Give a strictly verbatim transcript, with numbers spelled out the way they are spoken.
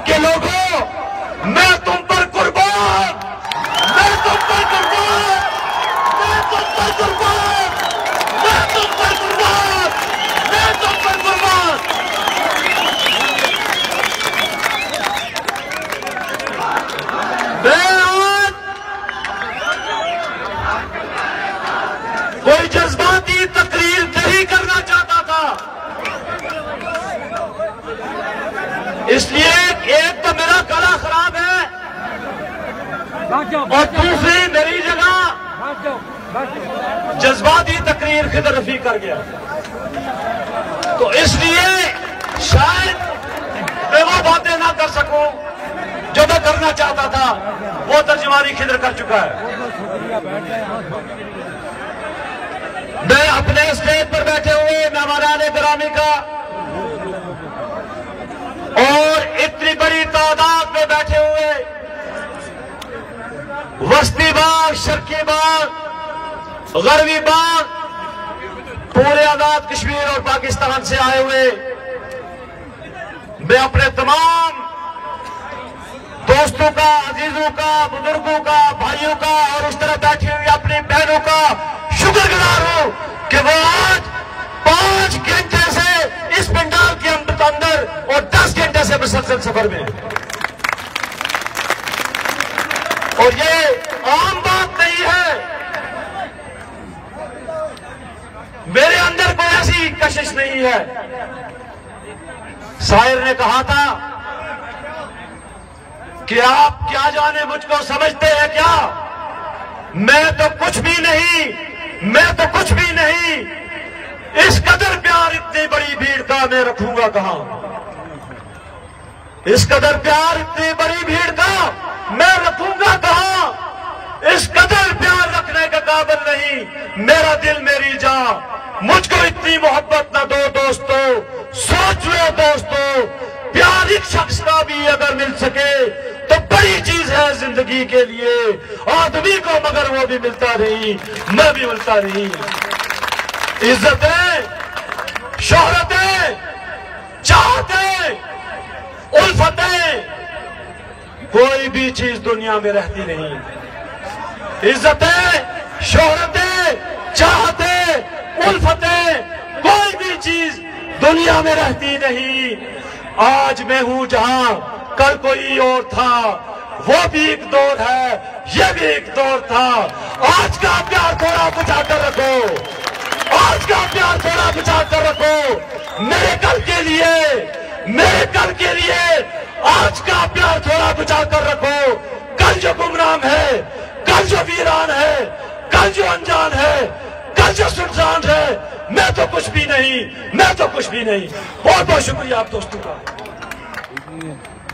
के लोगों, मैं तुम पर कुर्बान, मैं तुम पर कुर्बान, मैं तुम पर कुर्बान, मैं तुम पर कुर्बान, मैं तुम पर कुर्बान। मैं आज कोई जज्बाती तकरीर नहीं करना चाहता था, इसलिए एक तो मेरा गला खराब है और दूसरी मेरी जगह जज्बाती तकरीर खिदर रफी कर गया, तो इसलिए शायद मैं वो बातें ना कर सकूं जो मैं करना चाहता था, वो तर्जुमानी खिदर कर चुका है। मैं अपने स्टेज पर बैठे हुए मेहमान गिरामी का और इतनी बड़ी तादाद में बैठे हुए वस्ती बाग, शर्की बाग, गरबी बाग, पूरे आजाद कश्मीर और पाकिस्तान से आए हुए मैं अपने तमाम दोस्तों का, अजीजों का, बुजुर्गों का, भाइयों का और उस तरह बैठी हुई अपनी बहनों का शुक्रगुजार हूं कि वो आज पांच घंटे से इस पंडाल के अंदर और दस घंटे से मुसलसल सफर में, और ये आम बात नहीं है। मेरे अंदर कोई ऐसी कशिश नहीं है। शायर ने कहा था कि आप क्या जाने मुझको समझते हैं क्या, मैं तो कुछ भी नहीं, मैं तो कुछ भी नहीं, इस कदर प्यार इतनी बड़ी भीड़ का मैं रखूंगा कहां, इस कदर प्यार इतनी बड़ी भीड़ का मैं रखूंगा कहां, इस कदर प्यार रखने का काबिल नहीं मेरा दिल मेरी जान, मुझको इतनी मोहब्बत न दो दोस्तों, सोच लो दोस्तों, प्यार एक शख्स का भी अगर मिल सके तो बड़ी चीज है जिंदगी के लिए, आदमी को मगर वो भी मिलता नहीं, मैं भी मिलता नहीं। इज्जतें, शोहरतें, चाहतें, उल्फतें, कोई भी चीज दुनिया में रहती नहीं। इज्जतें, शोहरतें, चाहतें, उल्फतें, कोई भी चीज दुनिया में रहती नहीं। आज मैं हूं जहां कल कोई और था, वो भी एक दौर है, ये भी एक दौर था। आज का प्यार थोड़ा बुझा कर रखो, आज का प्यार थोड़ा बुझा कर रखो, मेरे कल के लिए, मेरे कल के लिए आज का प्यार थोड़ा बुझा कर रखो। कल जो गुमनाम है, कल जो वीरान है, कल जो अनजान है, कल जो सुनसान है, मैं तो कुछ भी नहीं, मैं तो कुछ भी नहीं। बहुत बहुत शुक्रिया आप दोस्तों का।